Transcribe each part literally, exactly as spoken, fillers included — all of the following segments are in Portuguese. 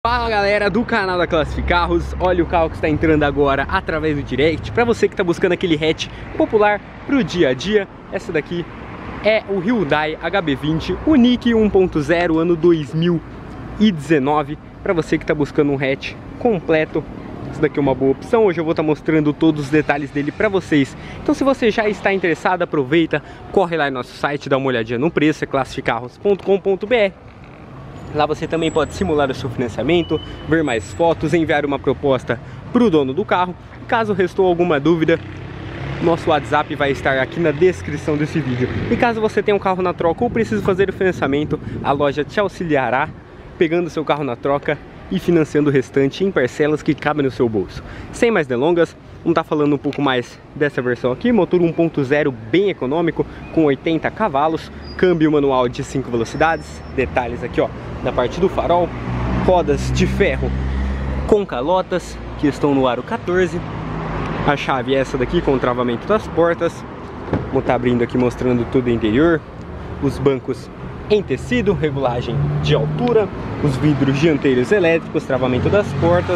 Fala galera do canal da Classific Carros, olha o carro que está entrando agora através do direct. Para você que está buscando aquele hatch popular para o dia a dia, essa daqui é o Hyundai H B vinte Unique um ponto zero ano dois mil e dezenove. Para você que está buscando um hatch completo, essa daqui é uma boa opção. Hoje eu vou estar mostrando todos os detalhes dele para vocês. Então se você já está interessado, aproveita, corre lá no nosso site, dá uma olhadinha no preço, é classific carros ponto com ponto br. Lá você também pode simular o seu financiamento, ver mais fotos, enviar uma proposta para o dono do carro. Caso restou alguma dúvida, nosso WhatsApp vai estar aqui na descrição desse vídeo. E caso você tenha um carro na troca ou precise fazer o financiamento, a loja te auxiliará pegando seu carro na troca e financiando o restante em parcelas que cabem no seu bolso. Sem mais delongas, vamos estar falando um pouco mais dessa versão aqui. Motor um ponto zero bem econômico, com oitenta cavalos, câmbio manual de cinco velocidades, detalhes aqui ó, na parte do farol, rodas de ferro com calotas, que estão no aro quatorze, a chave é essa daqui com o travamento das portas. Vou estar abrindo aqui mostrando tudo o interior, os bancos em tecido, regulagem de altura, os vidros dianteiros elétricos, travamento das portas.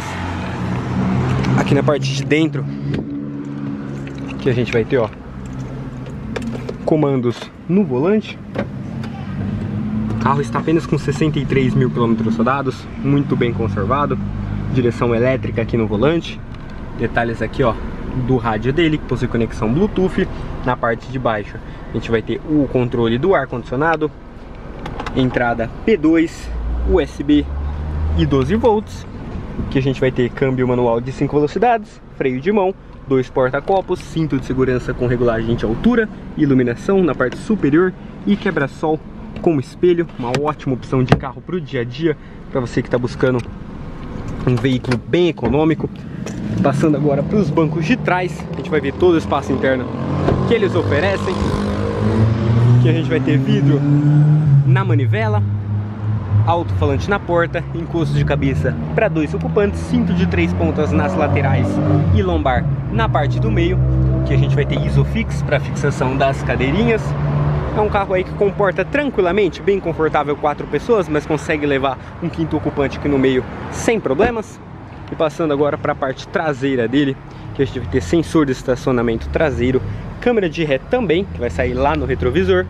Aqui na parte de dentro, que a gente vai ter ó, comandos no volante. O carro está apenas com sessenta e três mil quilômetros rodados, muito bem conservado. Direção elétrica aqui no volante. Detalhes aqui ó, do rádio dele, que possui conexão Bluetooth. Na parte de baixo a gente vai ter o controle do ar-condicionado, entrada P dois, U S B e doze volts. Que a gente vai ter câmbio manual de cinco velocidades, freio de mão, dois porta-copos, cinto de segurança com regulagem de altura, iluminação na parte superior e quebra-sol com espelho. Uma ótima opção de carro para o dia a dia, para você que está buscando um veículo bem econômico. Passando agora para os bancos de trás, a gente vai ver todo o espaço interno que eles oferecem. Aqui a gente vai ter vidro na manivela, alto-falante na porta, encosto de cabeça para dois ocupantes, cinto de três pontas nas laterais e lombar na parte do meio, que a gente vai ter Isofix para fixação das cadeirinhas. É um carro aí que comporta tranquilamente, bem confortável, quatro pessoas, mas consegue levar um quinto ocupante aqui no meio sem problemas. E passando agora para a parte traseira dele, que a gente vai ter sensor de estacionamento traseiro, câmera de ré também, que vai sair lá no retrovisor.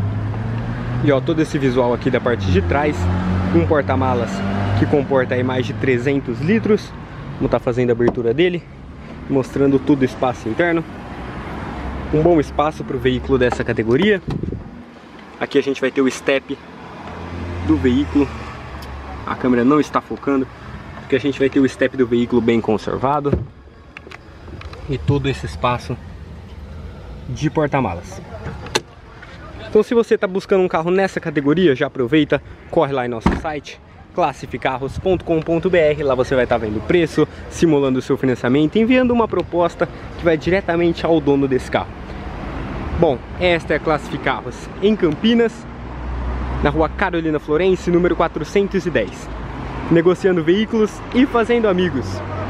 E ó, todo esse visual aqui da parte de trás, um porta-malas que comporta aí mais de trezentos litros. Vamos estar fazendo a abertura dele, mostrando todo o espaço interno. Um bom espaço para o veículo dessa categoria. Aqui a gente vai ter o step do veículo. A câmera não está focando, porque a gente vai ter o step do veículo bem conservado. E todo esse espaço de porta-malas. Então se você está buscando um carro nessa categoria, já aproveita, corre lá em nosso site, classific carros ponto com ponto br. Lá você vai estar vendo o preço, simulando o seu financiamento, enviando uma proposta que vai diretamente ao dono desse carro. Bom, esta é a Classific Carros em Campinas, na rua Carolina Florence, número quatrocentos e dez. Negociando veículos e fazendo amigos.